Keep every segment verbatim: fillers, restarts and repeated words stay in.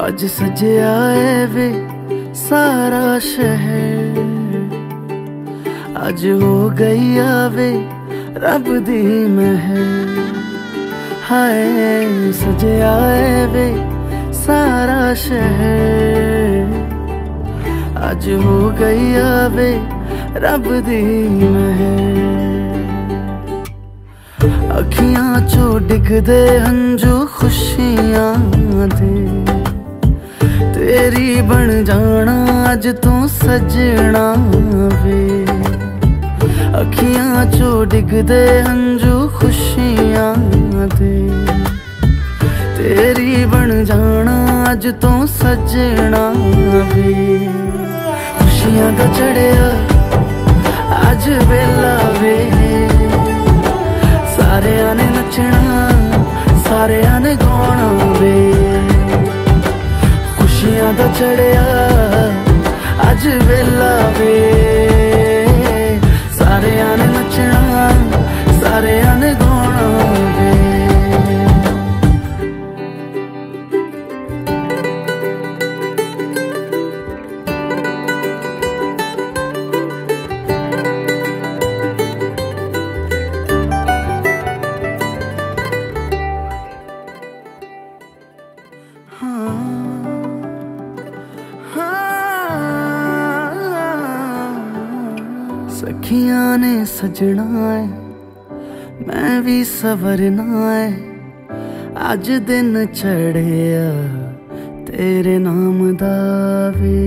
अज सजया है वे सारा शहर, अज हो गई आवे रब दी महर। हाय सजया है वे सारा शहर, अज हो गई आवे रब दी महर। अखियां चो डिगदे हंजू खुशियां दे, तेरी बन जाना अज तू सजना वे। अखियां चो डिगदे हंजू खुशियां दे, तेरी बन जाना अज तू सजना वे। खुशियां दा चढ़िया अज वेला वे, सारेयां ने नचना सारेयां ने गाना वे। खुशियां दा चढ़िया अज वेला वे, सारेयां ने नचना सारेयां ने गाना वे। सखियां ने सजना है मैं भी सवरना है, अज दिन चढ़िया तेरे नाम दा वे।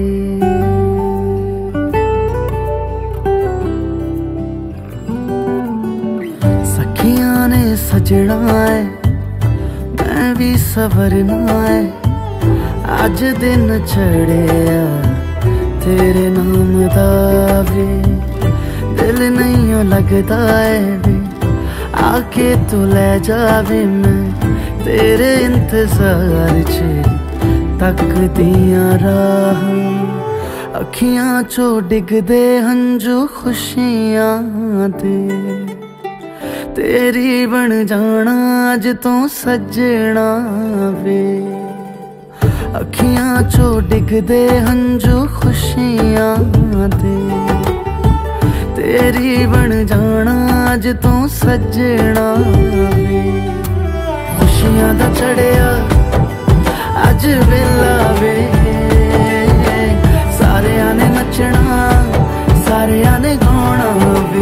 सखियां ने सजना है मैं भी सवरना है, अज दिन चढ़िया तेरे नाम दा वे। दिल नहीं लगता है वे आके तू ले जावे, मैं तेरे इंतजार च तकदियां राह। अखियां चो डिगदे हंजू खुशियां दे, तेरी बन जाना अज तू सजना वे। अखियां चो डिगदे हंजू खुशियां दे, तेरी बन जाना अज तू सजना वे। खुशियां दा चढ़िया अज वेला वे, सारेयां ने नचना सारेयां ने गाना वे।